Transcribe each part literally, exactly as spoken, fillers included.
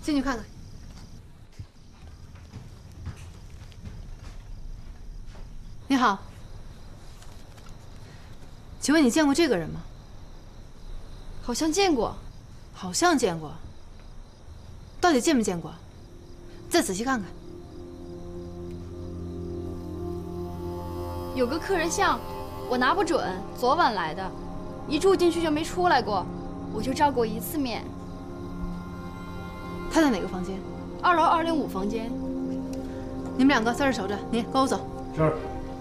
进去看看。你好，请问你见过这个人吗？ 好像见过， 好像见过。到底见没见过？再仔细看看。 有个客人像，我拿不准，昨晚来的，一住进去就没出来过，我就照过一次面。 他在哪个房间？ 二楼二零五房间。 你们两个在这守着，你跟我走。 是。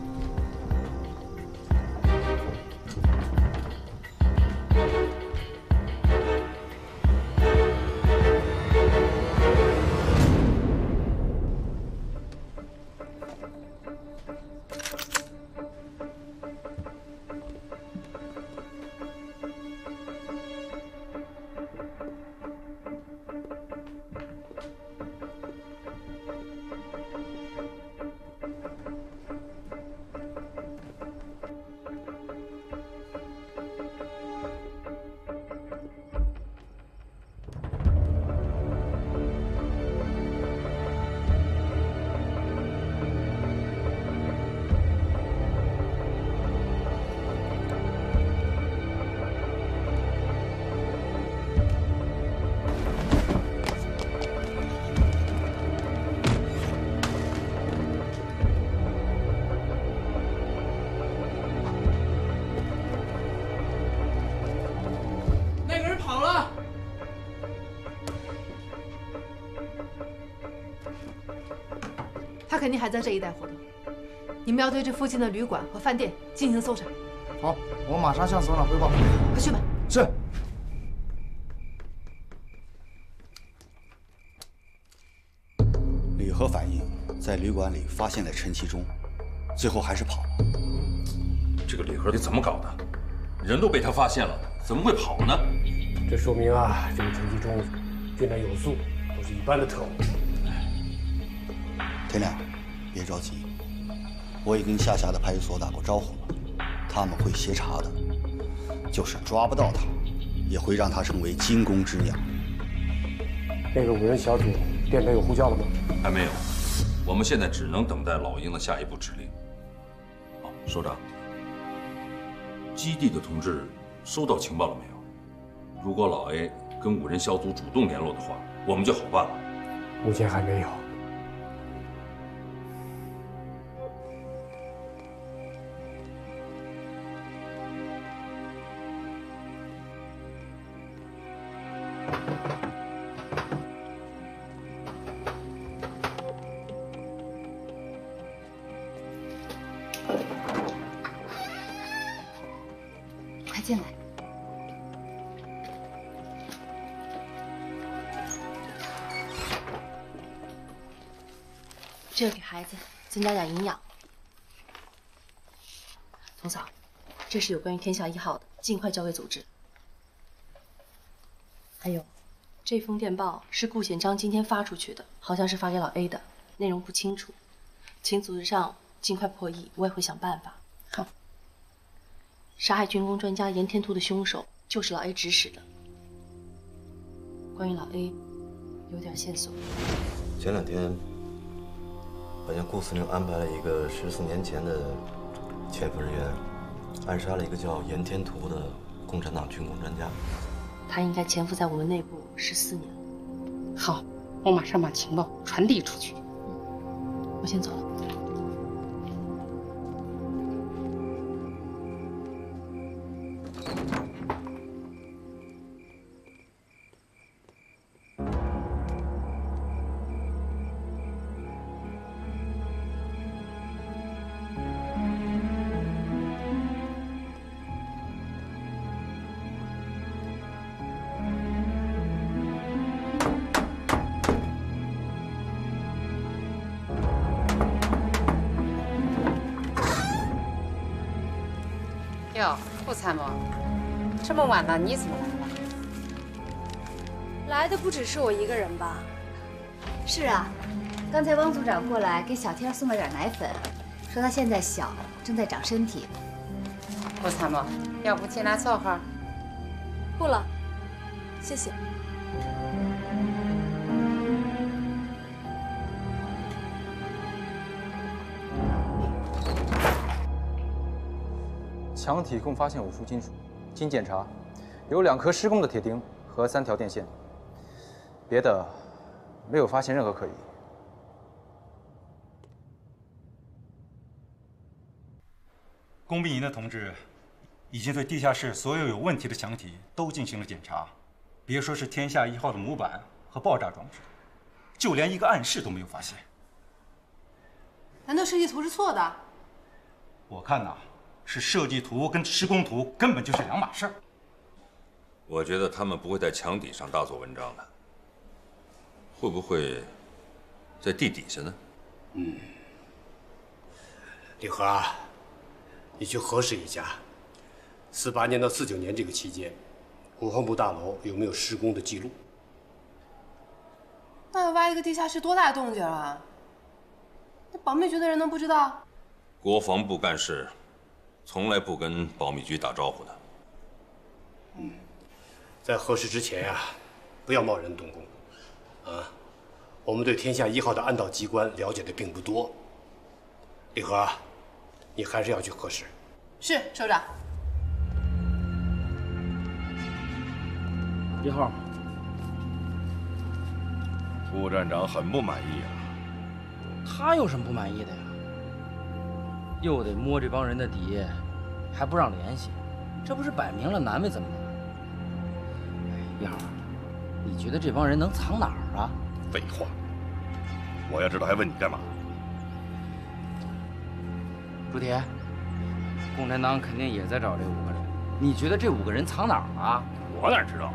他肯定还在这一带活动。你们要对这附近的旅馆和饭店进行搜查。 好，我马上向所长汇报。 快去吧。 是。 铝核反应在旅馆里发现了陈其中，最后还是跑了。 这个铝核你怎么搞的？人都被他发现了，怎么会跑呢？ 这说明啊，这个陈其中训练有素，不是一般的特务。 天亮，别着急，我已跟下辖的派出所打过招呼了，他们会协查的。就是抓不到他，也会让他成为惊弓之鸟。 那个五人小组电台有呼叫了吗？ 还没有，我们现在只能等待老鹰的下一步指令。哦，首长，基地的同志收到情报了没有？如果老 A 跟五人小组主动联络的话，我们就好办了。 目前还没有。 快进来。这个给孩子增加点营养。童嫂，这是有关于天下一号的，尽快交给组织。还有，这封电报是顾显章今天发出去的，好像是发给老 A 的，内容不清楚，请组织上尽快破译，我也会想办法。好。杀害军工专家严天图的凶手就是老 A 指使的。关于老 A， 有点线索。 前两天，好像顾司令安排了一个十四年前的潜伏人员，暗杀了一个叫严天图的共产党军工专家。 他应该潜伏在我们内部十四年了。 好，我马上把情报传递出去。 我先走了。 哟，顾参谋，这么晚了，你怎么来了？ 来的不只是我一个人吧？ 是啊，刚才汪组长过来给小天送了点奶粉，说他现在小，正在长身体。 顾参谋，要不进来坐会儿？ 不了，谢谢。 墙体共发现五束金属，经检查，有两颗施工的铁钉和三条电线，别的没有发现任何可疑。 工兵营的同志已经对地下室所有有问题的墙体都进行了检查，别说是天下一号的模板和爆炸装置，就连一个暗室都没有发现。 难道设计图是错的？ 我看呐，是设计图跟施工图根本就是两码事儿。 我觉得他们不会在墙底上大做文章的，会不会在地底下呢？ 嗯，李和啊，你去核实一下，四八年到四九年这个期间，国防部大楼有没有施工的记录？ 那要挖一个地下室多大动静啊？那保密局的人能不知道？ 国防部干事从来不跟保密局打招呼的。 嗯，在核实之前呀、啊，不要贸然动工。啊，我们对天下一号的安导机关了解的并不多。李和，你还是要去核实。 是，首长。 一号， 副站长很不满意啊。 他有什么不满意的呀？又得摸这帮人的底，还不让联系，这不是摆明了难为咱们吗？哎，一号，你觉得这帮人能藏哪儿啊？ 废话，我要知道还问你干嘛？ 朱铁，共产党肯定也在找这五个人，你觉得这五个人藏哪儿了？ 我哪知道？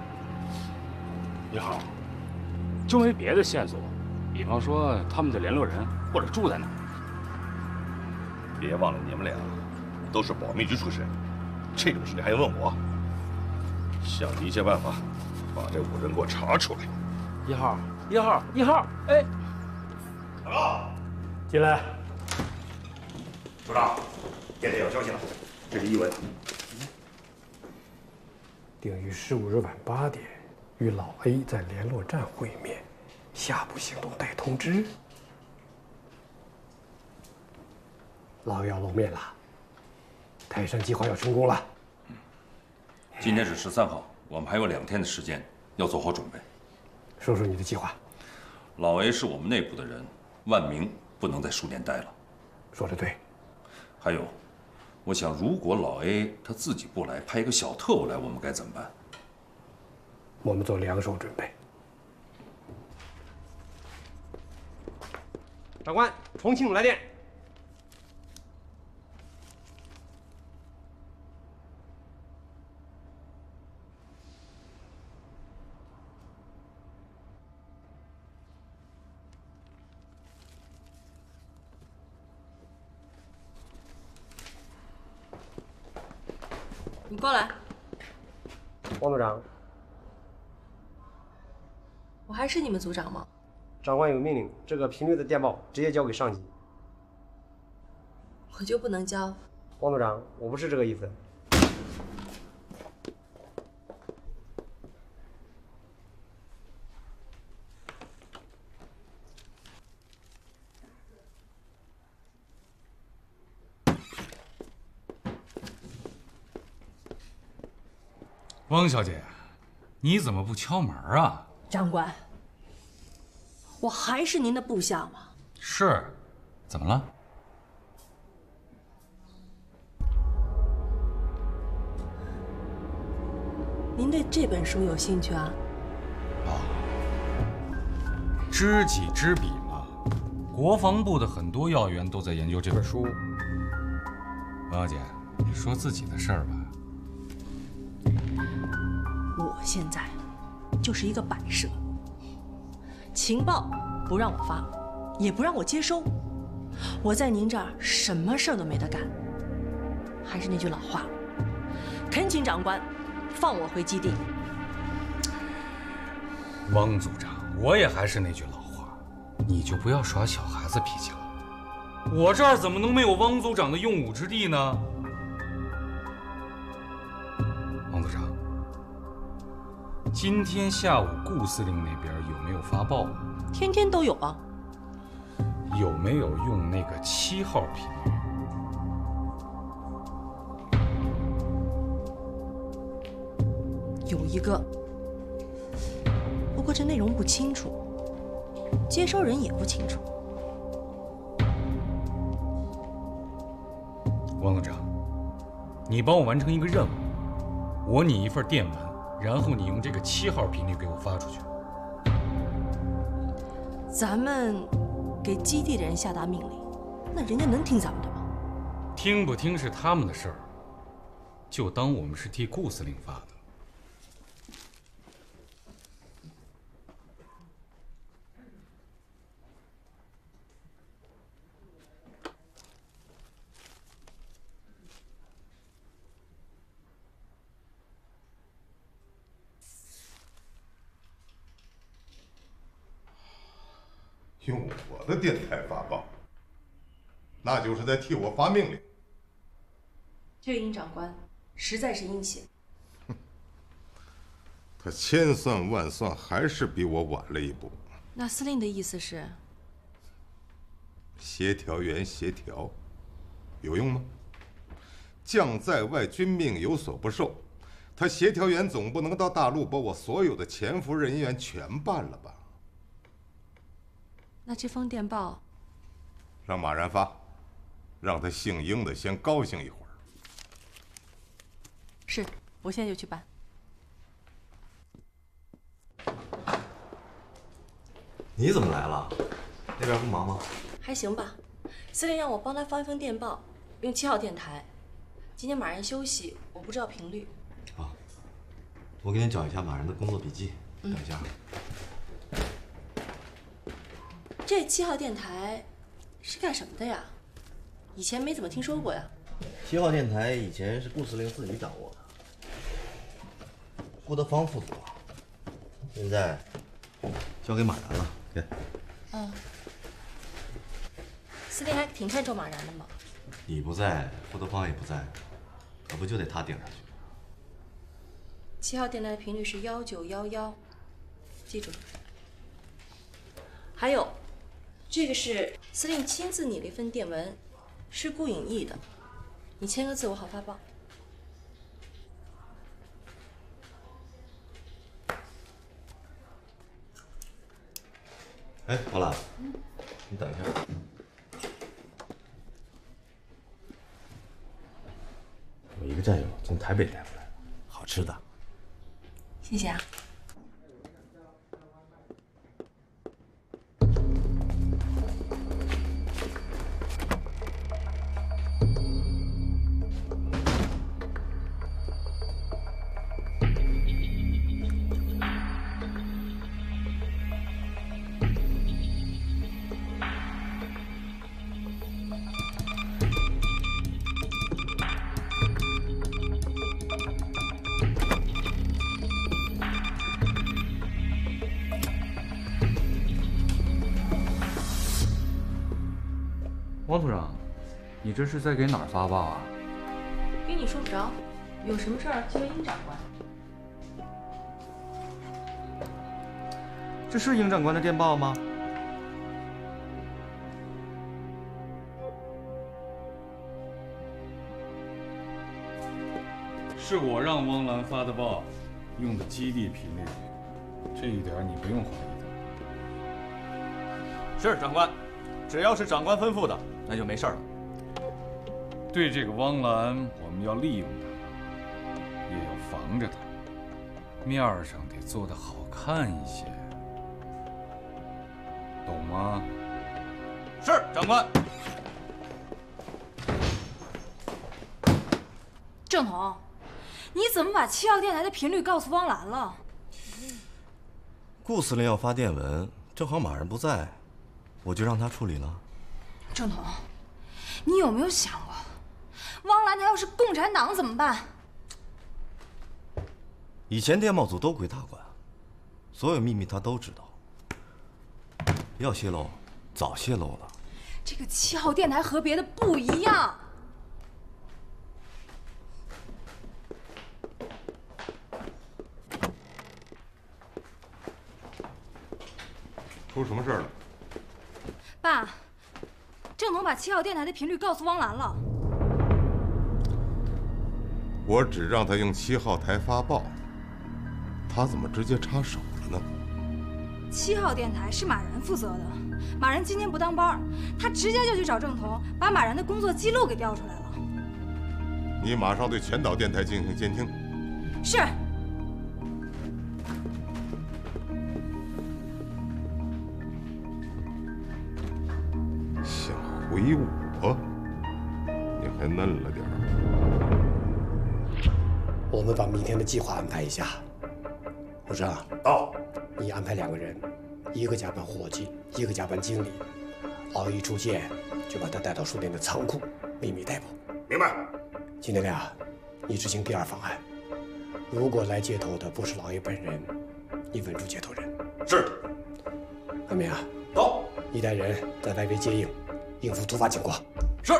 一号，就没别的线索，比方说他们的联络人或者住在哪儿？ 别忘了，你们俩都是保密局出身，这种事情还要问我？想一切办法把这五人给我查出来。 一号，一号，一号，哎， 报告，进来。 组长，电台有消息了，这是一文。 定于十五日晚八点与老 A 在联络站会面，下步行动待通知。老 A 要露面了，泰山计划要成功了。 今天是十三号，我们还有两天的时间，要做好准备。 说说你的计划。 老 A 是我们内部的人，万明不能在书店待了。 说得对。 还有，我想如果老 A 他自己不来，派一个小特务来，我们该怎么办？ 我们做两手准备。长官，重庆来电。 你过来。 王组长， 我还是你们组长吗？ 长官有命令，这个频率的电报直接交给上级。 我就不能交？ 王组长，我不是这个意思。 汪小姐，你怎么不敲门啊？ 长官，我还是您的部下吗？ 是，怎么了？ 您对这本书有兴趣啊？ 啊，知己知彼嘛。国防部的很多要员都在研究这本书。汪小姐，你说自己的事儿吧。 我现在就是一个摆设，情报不让我发，也不让我接收，我在您这儿什么事儿都没得干。还是那句老话，恳请长官放我回基地。 汪组长，我也还是那句老话，你就不要耍小孩子脾气了。我这儿怎么能没有汪组长的用武之地呢？汪组长。今天下午顾司令那边有没有发报？ 天天都有啊。 有没有用那个七号频率？ 有一个，不过这内容不清楚，接收人也不清楚。 王总长，你帮我完成一个任务，我拟一份电文，然后你用这个七号频率给我发出去。 咱们给基地的人下达命令，那人家能听咱们的吗？ 听不听是他们的事儿，就当我们是替顾司令发的。 用我的电台发报，那就是在替我发命令。 这殷长官实在是阴险。 他千算万算，还是比我晚了一步。 那司令的意思是？ 协调员协调，有用吗？将在外，君命有所不受。他协调员总不能到大陆把我所有的潜伏人员全办了吧？ 那这封电报， 让马然发，让他姓殷的先高兴一会儿。 是，我现在就去办。 你怎么来了？那边不忙吗？ 还行吧。司令让我帮他发一封电报，用七号电台。今天马然休息，我不知道频率。 啊，我给你找一下马然的工作笔记，等一下。 这七号电台是干什么的呀？以前没怎么听说过呀。 七号电台以前是顾司令自己掌握的，顾德芳负责，现在交给马然了。给。 嗯。司令还挺看重马然的嘛。 你不在，顾德芳也不在，可不就得他顶上去？ 七号电台的频率是幺九幺幺，记住了。还有。这个是司令亲自拟了一份电文，是顾颖译的，你签个字我好发报。 哎，王兰，嗯，你等一下。我一个战友从台北带回来的，好吃的。 谢谢啊。 王组长，你这是在给哪儿发报啊？ 跟你说不着，有什么事儿就问殷长官。 这是殷长官的电报吗？ 是我让汪澜发的报，用的基地频率，这一点你不用怀疑的。是长官，只要是长官吩咐的，那就没事了。 对这个汪澜，我们要利用他，也要防着他，面儿上得做得好看一些，懂吗？ 是长官。 郑彤，你怎么把七号电台的频率告诉汪澜了？ 顾司令要发电文，正好马然不在，我就让他处理了。 郑彤，你有没有想过，汪澜他要是共产党怎么办？ 以前电报组都归他管，所有秘密他都知道。要泄露，早泄露了。 这个七号电台和别的不一样。 出什么事了？ 爸，郑彤把七号电台的频率告诉汪澜了。 我只让他用七号台发报， 他怎么直接插手了呢？ 七号电台是马然负责的，马然今天不当班，他直接就去找郑彤，把马然的工作记录给调出来了。 你马上对全岛电台进行监听。 是。 想回我，你还嫩了点儿。 我们把明天的计划安排一下。武生，到，你安排两个人，一个加班伙计，一个加班经理。老一出现，就把他带到书店的仓库，秘密逮捕。 明白。 金天亮，你执行第二方案。如果来接头的不是老爷本人，你稳住接头人。 是。 安明啊， 到， 你带人在外围接应，应付突发情况。 是。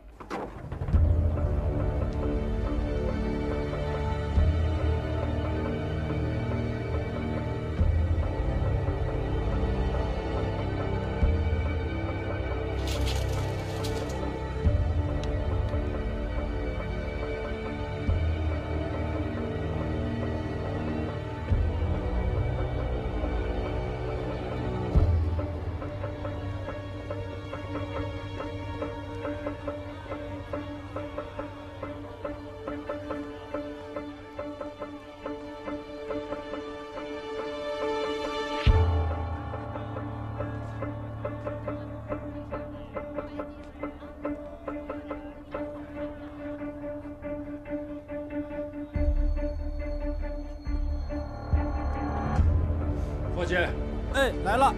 伙计， 哎，来了。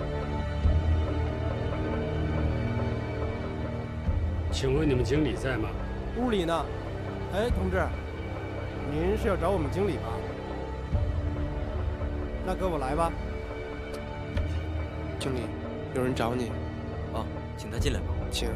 请问你们经理在吗？ 屋里呢。哎，同志，您是要找我们经理吧？那跟我来吧。 经理，有人找你。 哦，请他进来吧。 请。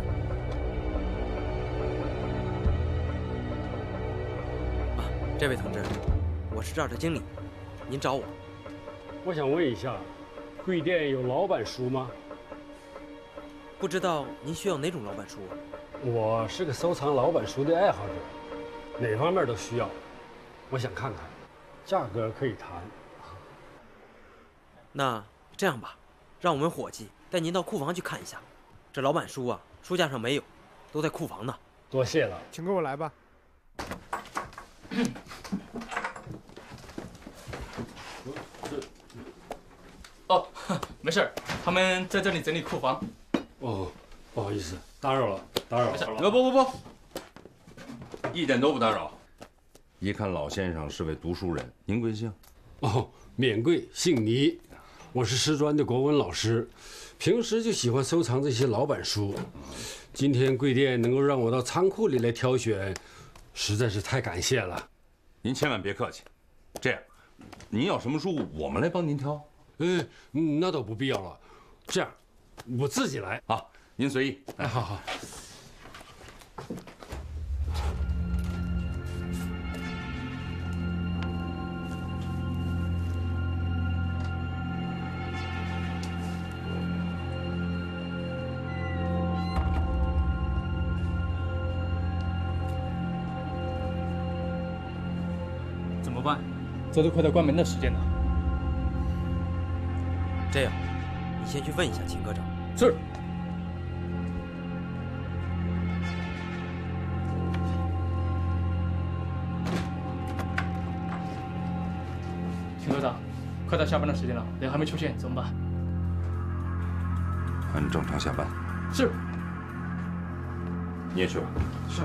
啊，这位同志，我是这儿的经理，您找我。 我想问一下，贵店有老板书吗？ 不知道您需要哪种老板书？ 我是个收藏老板书的爱好者，哪方面都需要。我想看看，价格可以谈。 那这样吧，让我们伙计带您到库房去看一下。这老板书啊，书架上没有，都在库房呢。 多谢了， 请跟我来吧。 哦，没事，他们在这里整理库房。 哦，不好意思，打扰了，打扰了。 呃，不不不，一点都不打扰。一看老先生是位读书人，您贵姓？ 哦，免贵，姓倪，我是师专的国文老师，平时就喜欢收藏这些老板书。今天贵店能够让我到仓库里来挑选，实在是太感谢了。 您千万别客气。这样，您要什么书，我们来帮您挑。 嗯，那倒不必要了。这样，我自己来啊，您随意。 哎，好好。 怎么办？这都快到关门的时间了。 这样，你先去问一下秦科长。 是。秦科长，快到下班的时间了，人还没出现，怎么办？ 按正常下班。 是。 你也去吧。 是。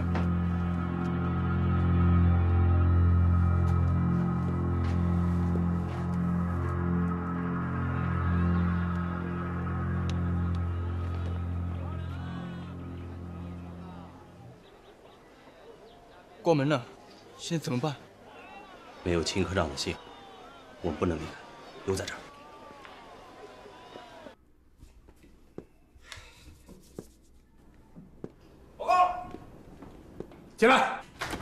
关门了，现在怎么办？ 没有秦科长的信，我们不能离开，留在这儿。 报告，进来。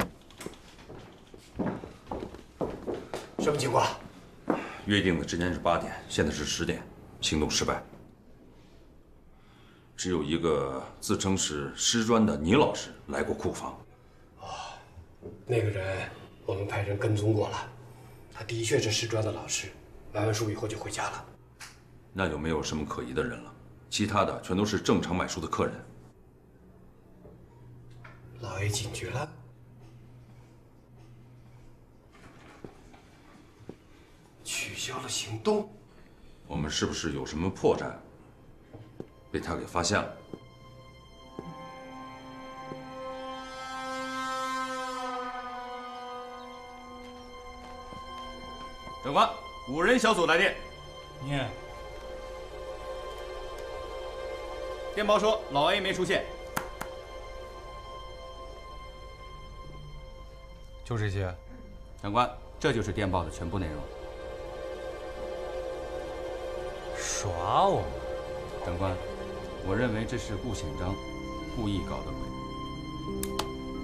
什么情况？ 约定的时间是八点，现在是十点，行动失败。只有一个自称是师专的倪老师来过库房。 那个人，我们派人跟踪过了，他他的确是师专的老师，买完书以后就回家了。 那就没有什么可疑的人了，其他的全都是正常买书的客人。 老 A 警觉了，取消了行动。 我们是不是有什么破绽，被他给发现了？ 长官，五人小组来电。 念。 电报说老 A 没出现。 就这些。 长官，这就是电报的全部内容。 耍我们？ 长官，我认为这是顾显章故意搞的鬼。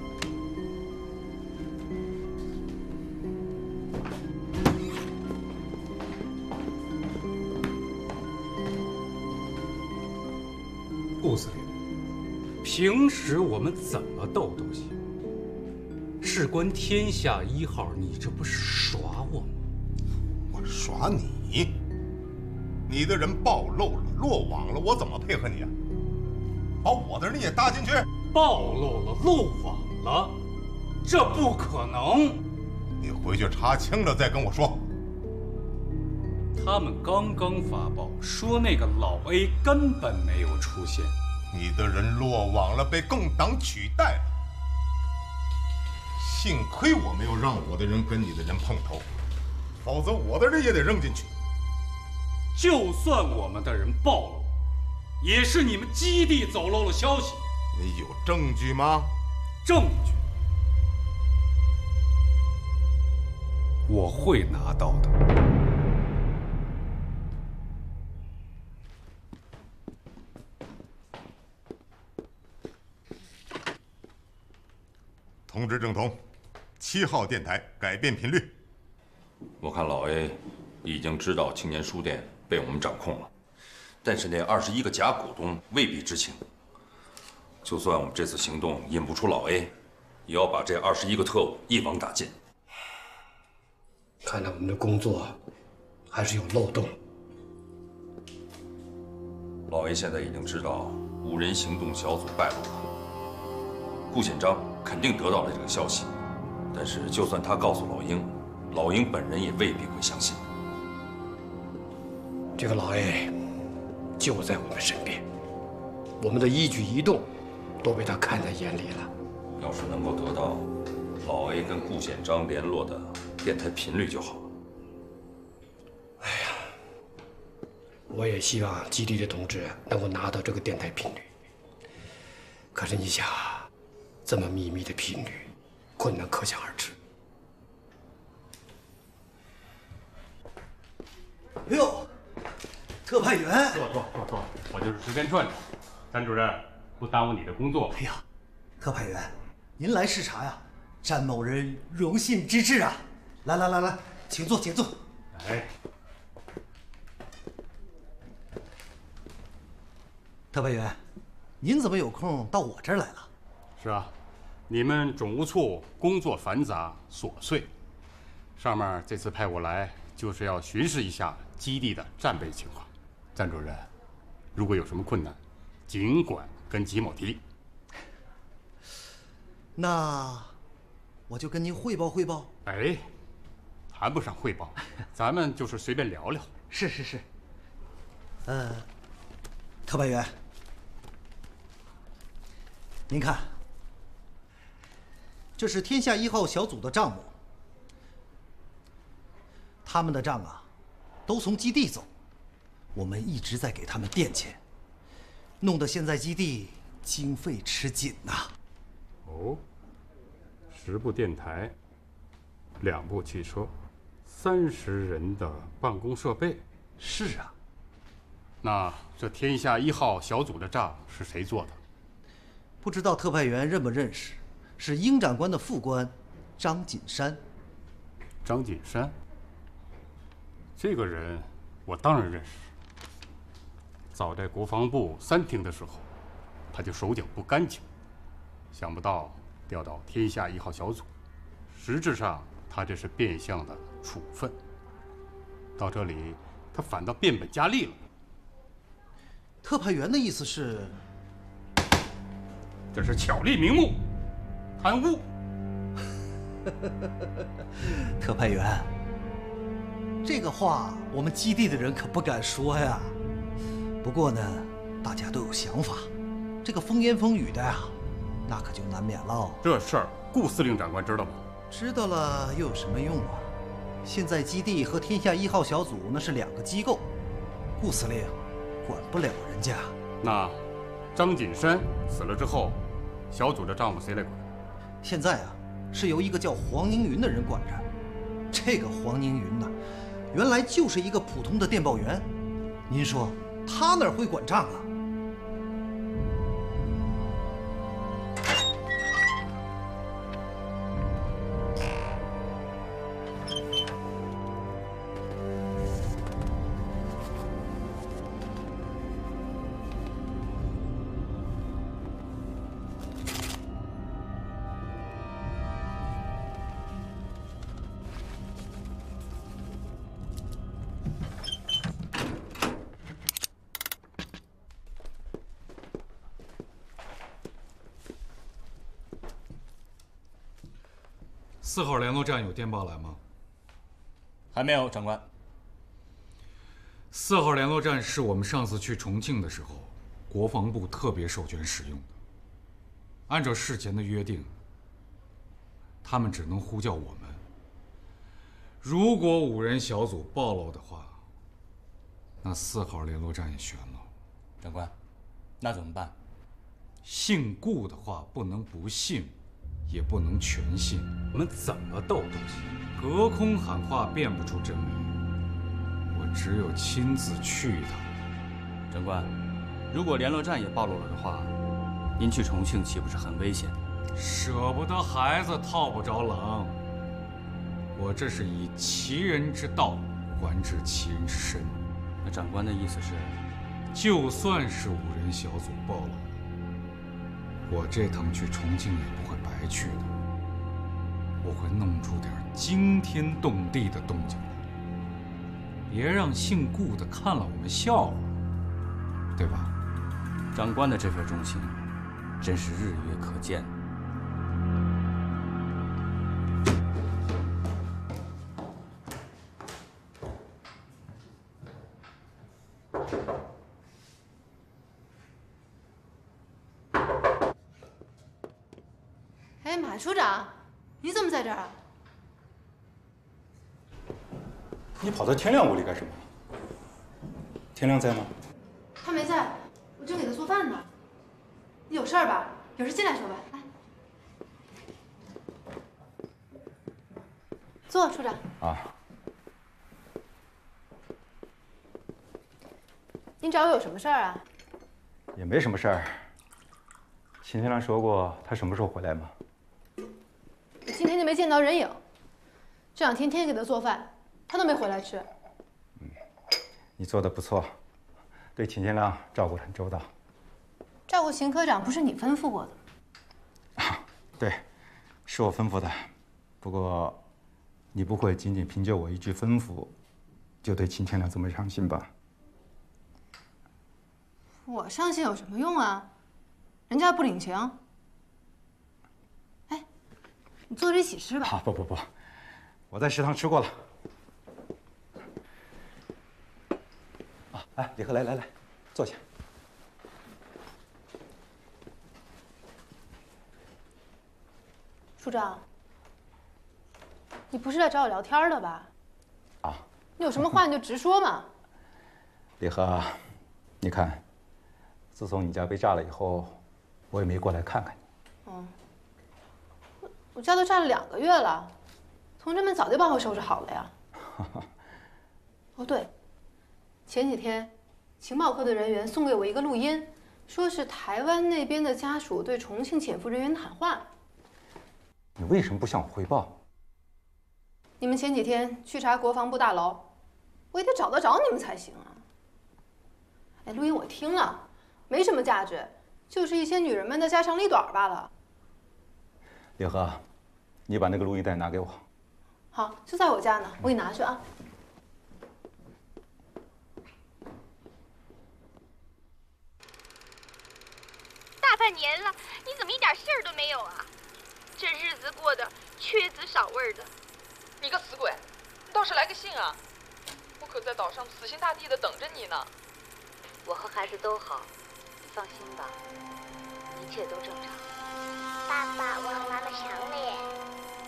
顾司令，平时我们怎么斗都行，事关天下一号，你这不是耍我吗？ 我耍你？你的人暴露了，落网了，我怎么配合你啊？把我的人也搭进去？ 暴露了，漏网了，这不可能。 你回去查清了再跟我说。 他们刚刚发报说那个老 A 根本没有出现。 你的人落网了，被共党取代了。幸亏我没有让我的人跟你的人碰头，否则我的人也得扔进去。 就算我们的人暴露，也是你们基地走漏了消息。 你有证据吗？ 证据我会拿到的。 通知郑彤，七号电台改变频率。 我看老 A 已经知道青年书店被我们掌控了，但是那二十一个假股东未必知情。就算我们这次行动引不出老 A， 也要把这二十一个特务一网打尽。 看来我们的工作还是有漏洞。 老 A 现在已经知道五人行动小组败露了，顾显章肯定得到了这个消息，但是就算他告诉老鹰，老鹰本人也未必会相信。 这个老 A 就在我们身边，我们的一举一动都被他看在眼里了。 要是能够得到老 A 跟顾显章联络的电台频率就好了。 哎呀，我也希望基地的同志能够拿到这个电台频率。可是你想，这么秘密的频率，困难可想而知。 哎呦，特派员！ 坐坐坐坐，我就是时间串着。詹主任，不耽误你的工作。 哎呀，特派员，您来视察呀，詹某人荣幸之至啊！来来来来，请坐，请坐。 来， 特派员，您怎么有空到我这儿来了？ 是啊，你们总务处工作繁杂琐碎，上面这次派我来就是要巡视一下基地的战备情况。詹主任，如果有什么困难，尽管跟吉某提力。 那我就跟您汇报汇报。 哎，谈不上汇报，咱们就是随便聊聊。 是是是。呃，特派员，您看，这是天下一号小组的账目。他们的账啊，都从基地走，我们一直在给他们垫钱，弄得现在基地经费吃紧呐。 哦，十部电台，两部汽车，三十人的办公设备。 是啊。 那这天下一号小组的账是谁做的？ 不知道特派员认不认识？是英长官的副官张锦山。 张锦山，这个人我当然认识。早在国防部三厅的时候，他就手脚不干净，想不到调到天下一号小组，实质上他这是变相的处分。到这里，他反倒变本加厉了。 特派员的意思是， 这是巧立名目，贪污。 特派员，这个话我们基地的人可不敢说呀。不过呢，大家都有想法，这个风言风语的呀，那可就难免喽。 这事儿，顾司令长官知道吗？ 知道了又有什么用啊？现在基地和天下一号小组那是两个机构，顾司令管不了人家。 那张景山死了之后，小组的账目谁来管？ 现在啊，是由一个叫黄宁云的人管着。这个黄宁云呢，原来就是一个普通的电报员。您说他哪会管账啊？ 四号联络站有电报来吗？ 还没有，长官。 四号联络站是我们上次去重庆的时候，国防部特别授权使用的。按照事前的约定，他们只能呼叫我们。如果五人小组暴露的话，那四号联络站也悬了。 长官，那怎么办？ 姓顾的话不能不信，也不能全信。 我们怎么斗东西？ 隔空喊话辨不出真伪，我只有亲自去一趟。 长官，如果联络站也暴露了的话，您去重庆岂不是很危险？ 舍不得孩子套不着狼。我这是以其人之道还治其人之身。 那长官的意思是， 就算是五人小组暴露了，我这趟去重庆也不会白去的。我会弄出点惊天动地的动静来，别让姓顾的看了我们笑话，对吧？ 长官的这份忠心，真是日月可见。 哎，马处长，你怎么在这儿啊？ 你跑到天亮屋里干什么？天亮在吗？ 他没在，我正给他做饭呢。你有事儿吧？有事进来说吧。来，坐，处长。 啊。 您找我有什么事儿啊？ 也没什么事儿。秦天良说过他什么时候回来吗？ 我今天就没见到人影，这两天天天给他做饭，他都没回来吃。 嗯，你做的不错，对秦天良照顾得很周到。 照顾秦科长不是你吩咐过的吗？ 啊，对，是我吩咐的。不过，你不会仅仅凭借我一句吩咐，就对秦天良这么上心吧？ 我上心有什么用啊？人家不领情。哎，你坐着一起吃吧。 啊，不不不，我在食堂吃过了。啊，来，李贺，来来来，坐下。 处长，你不是来找我聊天的吧？ 啊， 你有什么话你就直说嘛。 李贺，你看，自从你家被炸了以后，我也没过来看看你。 嗯，我我家都炸了两个月了，同志们早就帮我收拾好了呀。哦对，前几天情报科的人员送给我一个录音，说是台湾那边的家属对重庆潜伏人员谈话。 你为什么不向我汇报？ 你们前几天去查国防部大楼，我也得找得着你们才行啊。哎，录音我听了，没什么价值，就是一些女人们的家长里短罢了。 李贺，你把那个录音带拿给我。 好，就在我家呢，我给你拿去啊。 大半年了，你怎么一点信儿都没有啊？这日子过得缺滋少味的。 你个死鬼，你倒是来个信啊！我可在岛上死心塌地的等着你呢。 我和孩子都好，你放心吧，一切都正常。 爸爸，我和妈妈想你。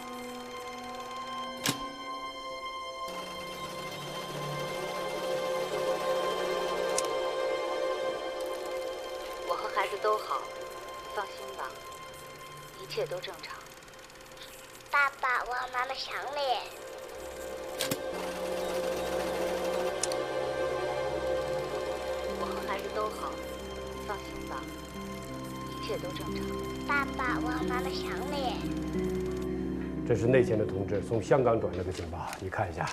我和孩子都好，你放心吧，一切都正常。 爸爸，我和妈妈想你。 我和孩子都好，你放心吧，一切都正常。 爸爸，我和妈妈想你。 这是内线的同志从香港转来的情报，你看一下。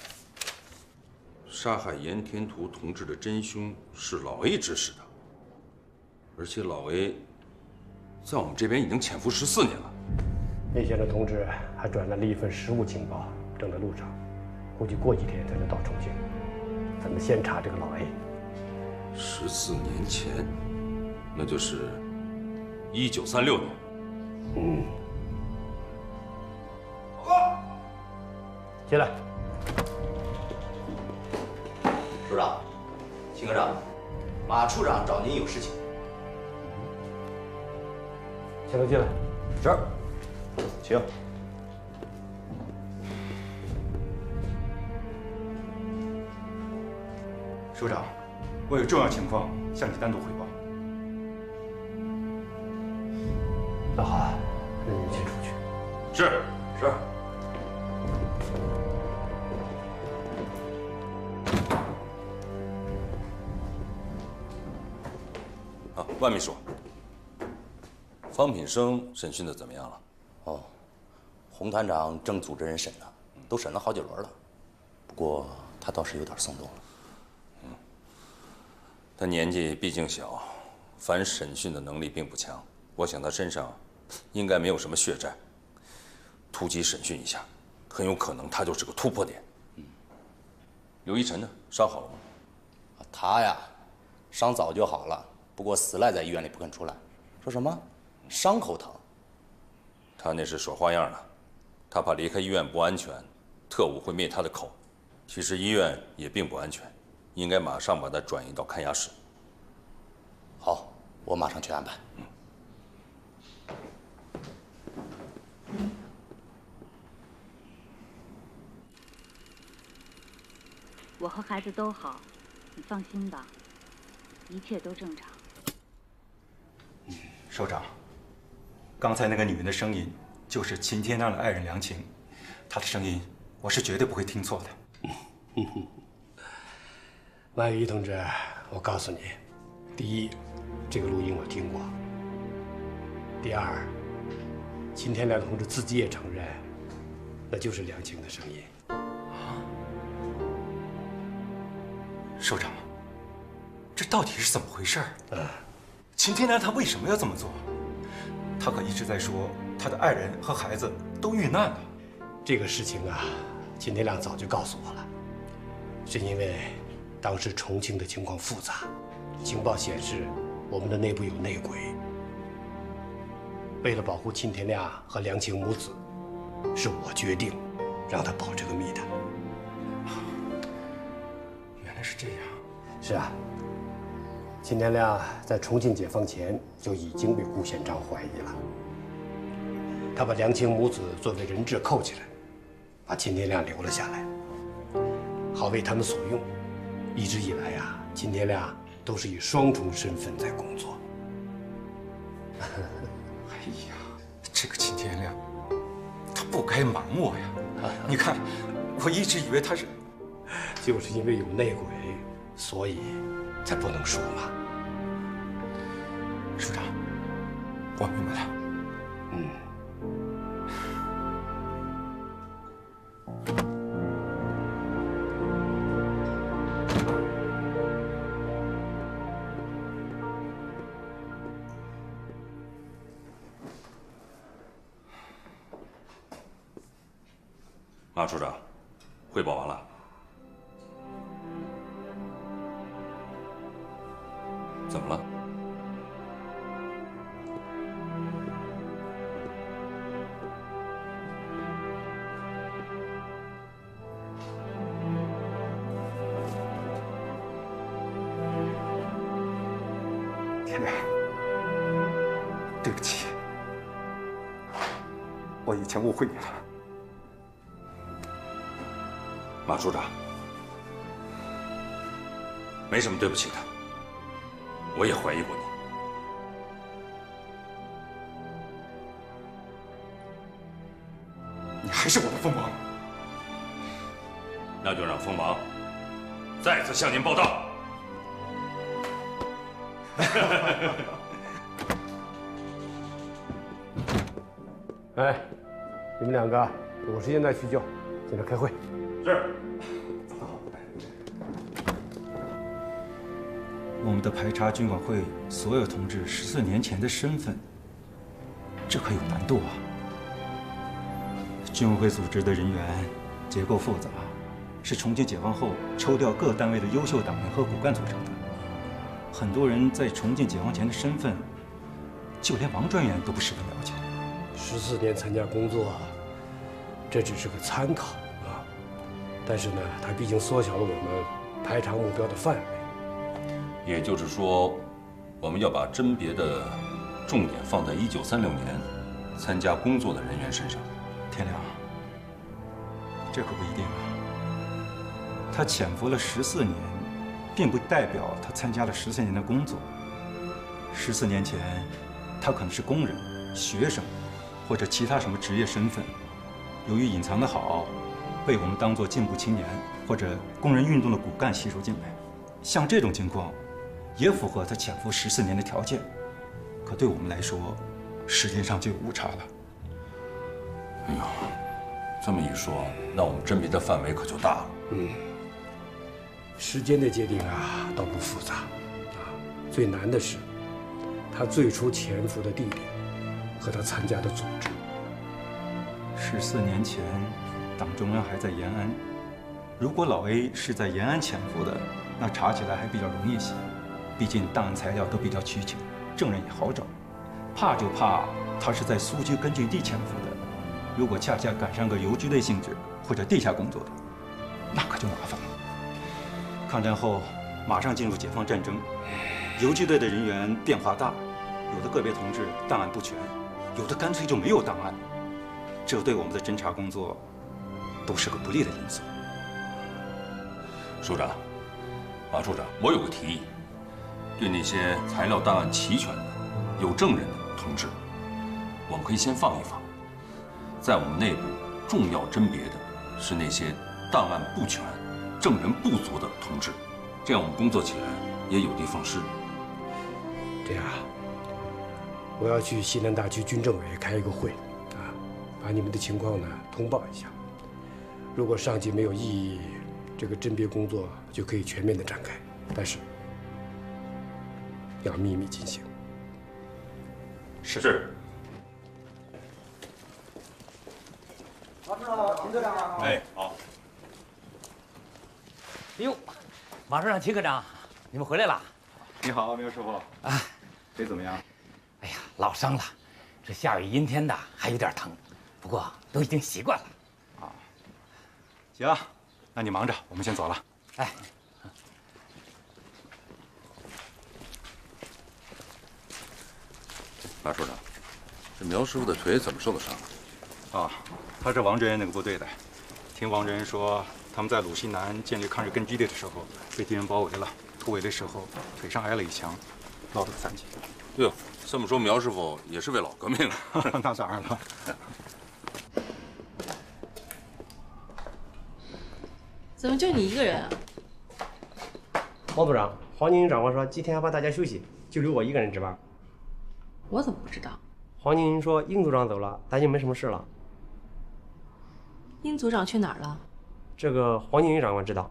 杀害严天图同志的真凶是老 A 指使的，而且老 A 在我们这边已经潜伏十四年了。 内线的同志还转来了一份实物情报，正在路上，估计过几天才能到重庆。咱们先查这个老 A。 十四年前，那就是一九三六年。 嗯。报告。进来。 处长，秦科长，马处长找您有事情。 请他进来。 是。请。 首长，我有重要情况向你单独汇报。 那好，那你先出去。 是是。啊，万秘书，方品生审讯的怎么样了？ 哦，洪团长正组织人审呢，都审了好几轮了。不过他倒是有点松动了。 嗯，他年纪毕竟小，反审讯的能力并不强。我想他身上应该没有什么血债，突击审讯一下，很有可能他就是个突破点。嗯，刘一晨呢？伤好了吗？ 他呀，伤早就好了，不过死赖在医院里不肯出来，说什么伤口疼。 他那是耍花样呢，他怕离开医院不安全，特务会灭他的口。其实医院也并不安全，应该马上把他转移到看押室。 好，我马上去安排。嗯。 我和孩子都好，你放心吧，一切都正常。 首长，刚才那个女人的声音就是秦天亮的爱人梁晴，她的声音我是绝对不会听错的。 万宇同志，我告诉你，第一，这个录音我听过；第二，秦天亮同志自己也承认，那就是梁晴的声音。 首长，这到底是怎么回事？嗯，秦天亮他为什么要这么做？他可一直在说他的爱人和孩子都遇难了。 这个事情啊，秦天亮早就告诉我了，是因为当时重庆的情况复杂，情报显示我们的内部有内鬼。为了保护秦天亮和梁晴母子，是我决定让他保这个密的。 原来是这样。 是啊，秦天亮在重庆解放前就已经被顾宪章怀疑了。他把梁晴母子作为人质扣起来，把秦天亮留了下来，好为他们所用。一直以来啊，秦天亮都是以双重身份在工作。 哎呀，这个秦天亮，他不该瞒我呀！你看，我一直以为他是， 就是因为有内鬼，所以才不能说嘛。 署长，我明白了。 嗯。 马处长，汇报完了。怎么了？ 天亮，对不起，我以前误会你了。 马处长，没什么对不起的，我也怀疑过你。 你还是我的锋芒， 那就让锋芒再次向您报道。 哎，你们两个有时间再叙旧，现在开会。 是。 我们的排查军管会所有同志十四年前的身份，这可有难度啊！军委会组织的人员结构复杂，是重庆解放后抽调各单位的优秀党员和骨干组成的。很多人在重庆解放前的身份，就连王专员都不十分了解。 十四年参加工作，这只是个参考啊，但是呢，它毕竟缩小了我们排查目标的范围。 也就是说，我们要把甄别的重点放在一九三六年参加工作的人员身上。 天亮，这可不一定啊。他潜伏了十四年，并不代表他参加了十四年的工作。十四年前，他可能是工人、学生，或者其他什么职业身份。由于隐藏得好，被我们当作进步青年或者工人运动的骨干吸收进来。像这种情况，也符合他潜伏十四年的条件。可对我们来说，时间上就有误差了。 哎呦，这么一说，那我们甄别的范围可就大了。 嗯，时间的界定啊，倒不复杂，啊，最难的是他最初潜伏的地点和他参加的组织。 十四年前，党中央还在延安。如果老 A 是在延安潜伏的，那查起来还比较容易些。毕竟档案材料都比较齐全，证人也好找。怕就怕他是在苏区根据地潜伏的。如果恰恰赶上个游击队性质或者地下工作的，那可就麻烦了。抗战后马上进入解放战争，游击队的人员变化大，有的个别同志档案不全，有的干脆就没有档案，这对我们的侦查工作都是个不利的因素。 署长，马处长，我有个提议，对那些材料档案齐全的、有证人的同志，我们可以先放一放。在我们内部重要甄别的是那些档案不全、证人不足的同志，这样我们工作起来也有的放矢。 这样，我要去西南大区军政委开一个会，啊，把你们的情况呢通报一下。如果上级没有异议，这个甄别工作就可以全面的展开，但是要秘密进行。 是。 马处长，秦科长好。 哎，好。 哎呦，马处长、秦科长，你们回来了。 你好，苗师傅。啊，腿怎么样？ 哎呀，老伤了，这下雨阴天的，还有点疼，不过都已经习惯了。 啊，行，那你忙着，我们先走了。 哎。 马处长，这苗师傅的腿怎么受的伤？ 啊，他是王专员那个部队的。听王专员说，他们在鲁西南建立抗日根据地的时候，被敌人包围了，突围的时候腿上挨了一枪，落了个残疾。 哟，这么说苗师傅也是为老革命啊？ 那当然了。 怎么就你一个人啊？ 毛组长，黄宁长官说今天要帮大家休息，就留我一个人值班。 我怎么不知道？ 黄宁说殷组长走了，咱就没什么事了。 殷组长去哪儿了？ 这个黄宁长官知道。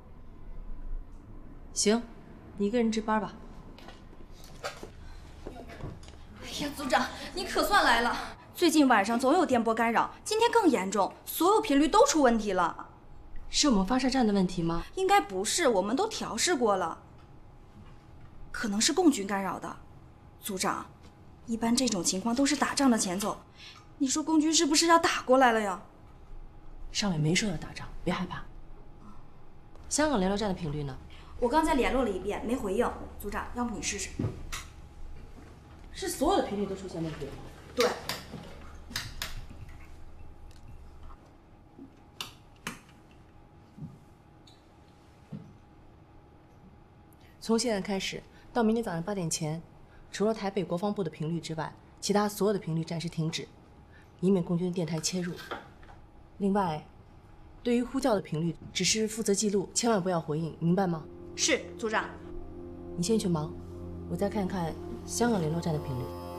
行，你一个人值班吧。 哎呀，组长，你可算来了！ 最近晚上总有电波干扰，今天更严重，所有频率都出问题了。 是我们发射站的问题吗？ 应该不是，我们都调试过了。可能是共军干扰的。组长，一般这种情况都是打仗的前奏，你说共军是不是要打过来了呀？ 上尉没说要打仗，别害怕。香港联络站的频率呢？ 我刚才联络了一遍，没回应。组长，要不你试试？ 是所有的频率都出现问题了吗？ 对。 从现在开始到明天早上八点前，除了台北国防部的频率之外，其他所有的频率暂时停止，以免共军的电台切入。另外，对于呼叫的频率，只是负责记录，千万不要回应，明白吗？ 是，组长。 你先去忙，我再看看香港联络站的频率。